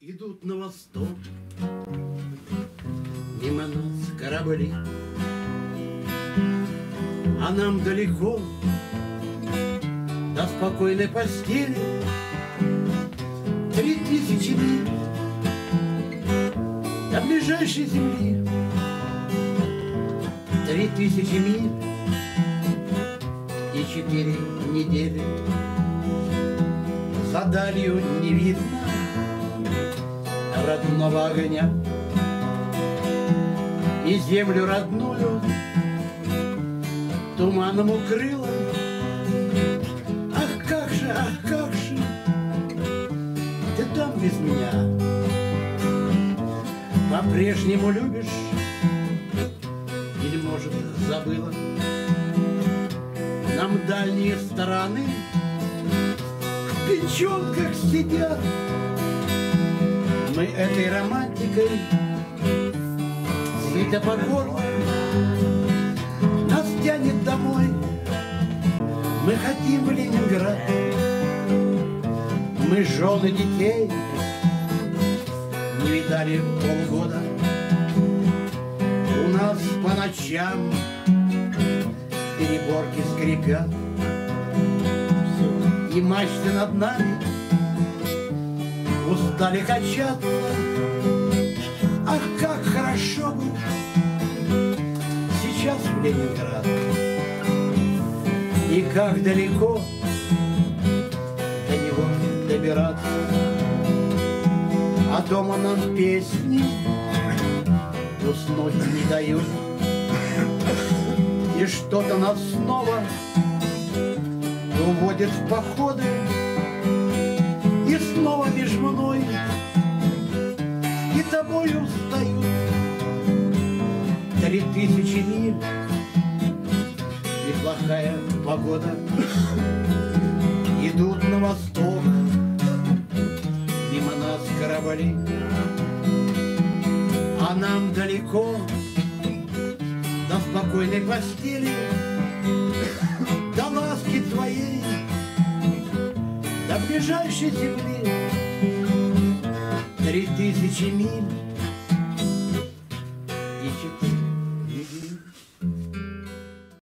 Идут на восток, мимо нас корабли, а нам далеко до спокойной постели 3000 миль до ближайшей земли. 3000 миль и 4 недели. За далью не видно родного огня, и землю родную туманом укрыла. Ах, как же ты там без меня? По-прежнему любишь или, может, забыла? Нам дальние стороны в печенках сидят. Мы этой романтикой сыто по горло, нас тянет домой. Мы хотим в Ленинград, мы жены детей не видали полгода. У нас по ночам переборки скрипят, и мачты над нами устали качаться. Ах, как хорошо бы сейчас в Ленинград, и как далеко до него добираться. А дома нам песни уснуть не дают, и что-то нас снова уводит в походы. И снова меж мной и тобою встают 3000 миль и плохая погода. Идут на восток мимо нас корабли, а нам далеко до спокойной постели, до ласки твоей, до ближайшей земли. 3000 миль